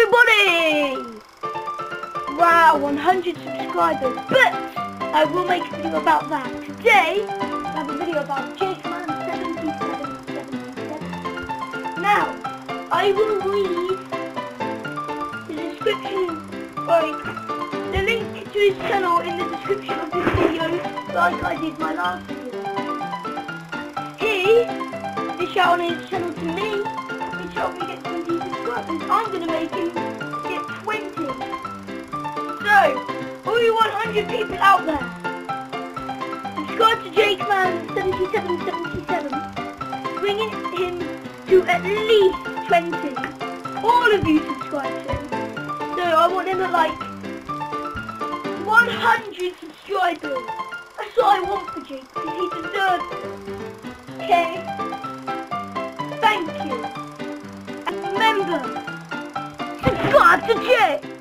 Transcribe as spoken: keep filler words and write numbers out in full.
everybody! Wow, one hundred subscribers, but I will make a video about that. Today, I have a video about Jakeman seventy-seven seventy-seven. Now, I will read the description, like, the link to his channel in the description of this video, like I did my last video. He is shouting his channel to me, he shouting me get twenty subscribers. I'm going to make him get twenty. So, all you one hundred people out there, subscribe to Jakeman seventy-seven seventy-seven, bringing him to at least twenty. All of you subscribe to him. So I want him at like one hundred subscribers. That's what I want for Jake, because he deserves it. Okay? Thank you. And remember, subscribe to Jake.